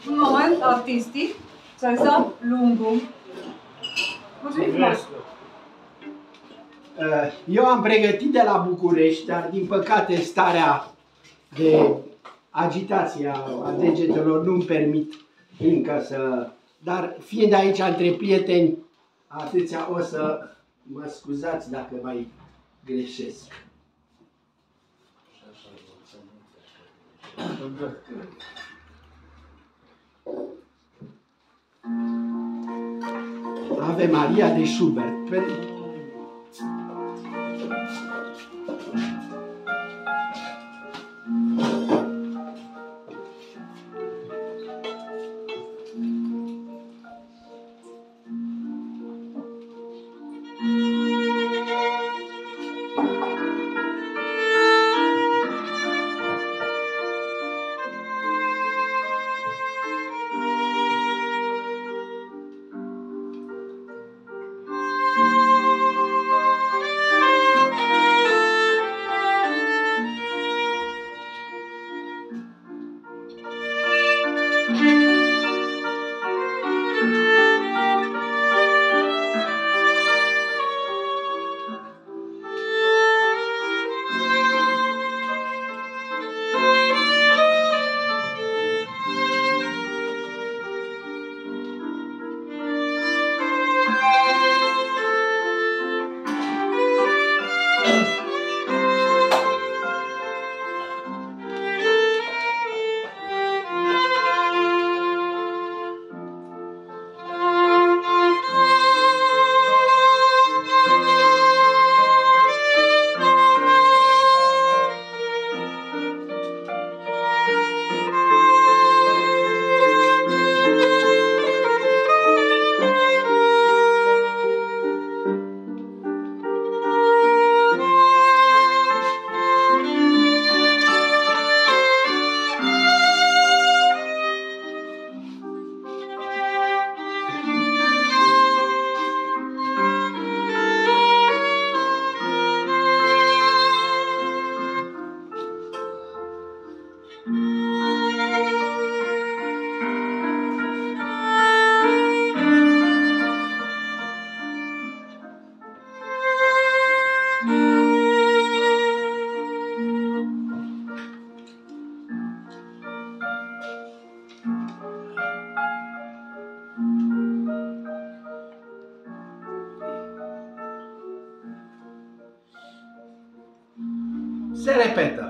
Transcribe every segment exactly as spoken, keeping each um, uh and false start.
un moment artistic, Cezar Lungu. Mulțumim frumos! Eu am pregătit de la București, dar din păcate starea de agitație a degetelor nu-mi permit încă să... Dar fiind aici între prieteni, atâția, o să mă scuzați dacă mai greșesc. Ave Maria de Schubert. Se repetă.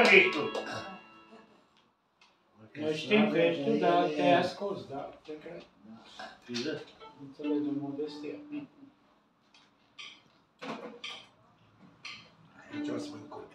că ești tu. Noi știm că ești tu, dar te-ai ascuns, da? Te cred. Fiză. Înțelegem modestia. Aici o să mă încurc.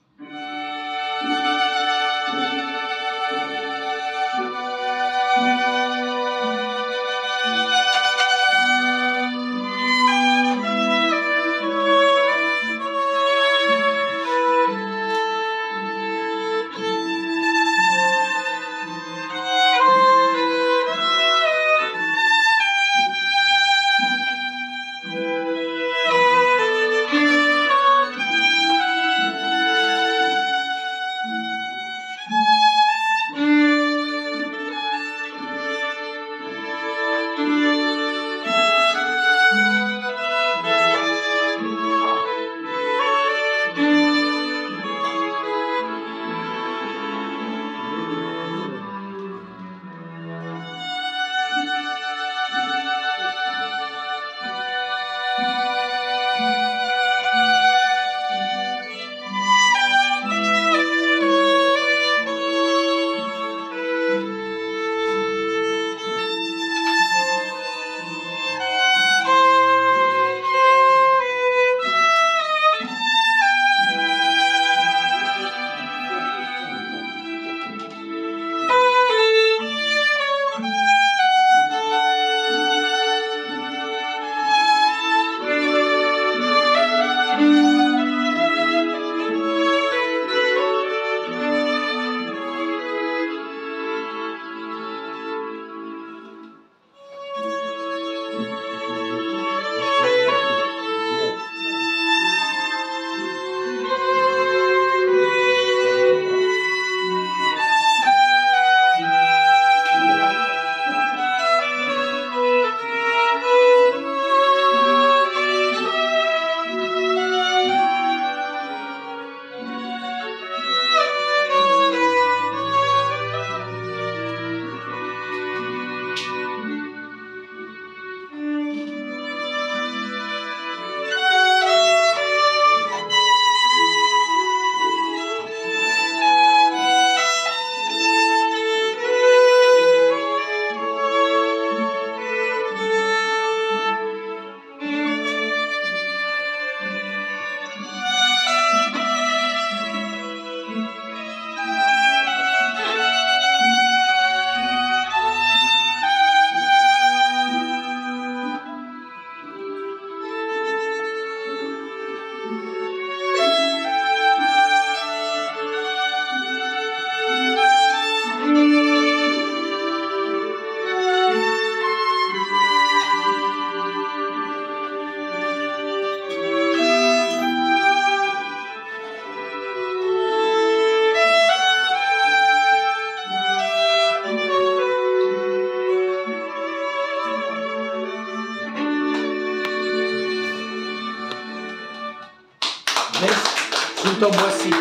Vezi? Sunt obosit.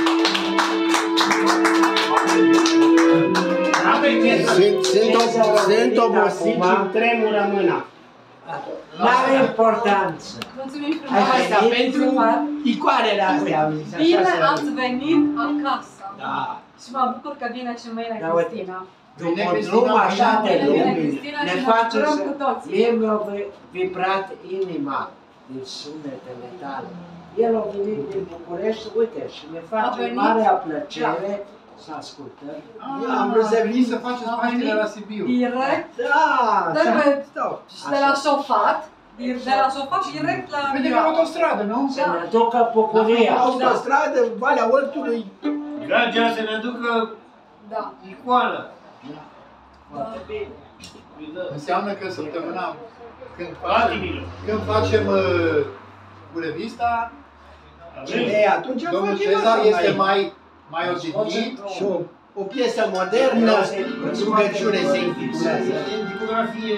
Sunt, sunt, ob sunt obosit și îmi tremură mâna. N-are importanță. Mulțumim frumos! Asta pentru icoanele astea. Bine ați venit acasă! Da. Și mă bucur că vine și mâine Da, uite. Cristina. După un drum așa de Bine, lung, Cristina, ne și ne face bucurăm să... cu toții. Mie mi-a vibrat inima din sunetele tale. El a venit din București, uite, și ne face venit? marea plăcere să ascultăm. Am vrut să vin să faceți Paștele la Sibiu. Direct Da, de, pe, stau. de la Șofat, de la Șofat direct la Vede pe autostradă, nu? Să ne ducă bucuria. Autostradă, Valea Oltului. Dragea, să ne ducă Da. icoana. Foarte bine. Înseamnă că săptămâna când facem, Patimilor. când facem uh, cu revista, E, atunci domnul facem Cezar asta este mai... mai, mai odihnit. Și o, o piesă modernă, rugăciune se intitulează. În tipografie.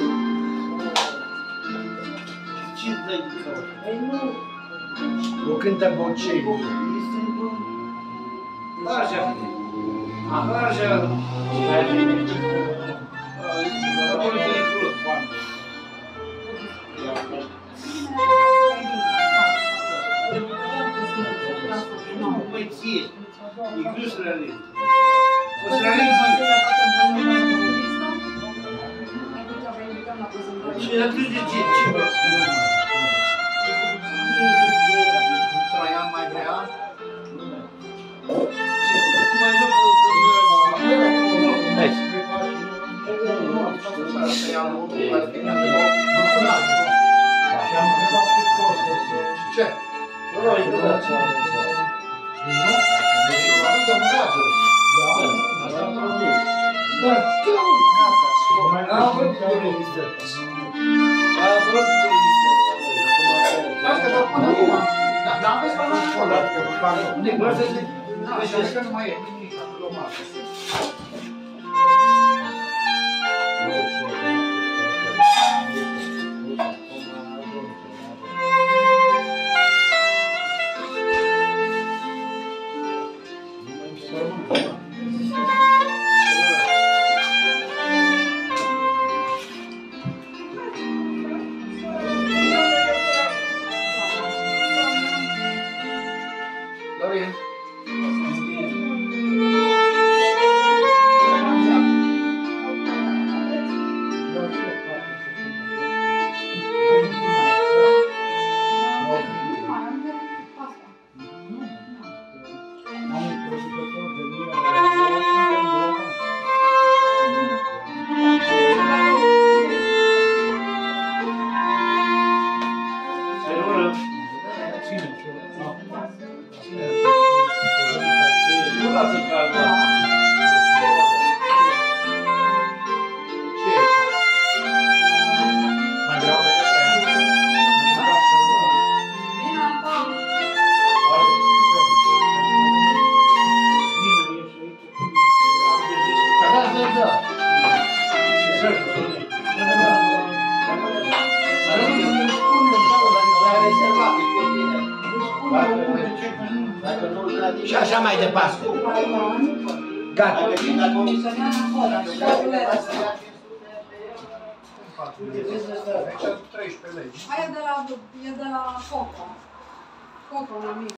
Ce dai cu caută? Ei nu, O cântă Bocelli. Așa. Așa. Acolo te recunosc, bani. Păi ție. Inclus realizm. O să realizim. Și atunci de ce? Ce vă spun? Traian mai vrea? Tu mai nu Să ia locul care vine de loc. Și am întrebat pe coste să... Ce? Noi, nu dați o Da, mai Am vrut puțin o revistă. Am vrut o revistă. Asta vă pun acum. N-am văzut până acolo. Vreau să zic. Deci că nu mai e nimic acolo masă. Dorin. am un producător de mie. Serură. Cine? Nu. Nu lasă calma. Ce e aici? Mai vreau pe Traian? Da, da, da. Și așa mai departe. Gata. treisprezece legi. Aia de la, e de la Coco. Coco, un amic.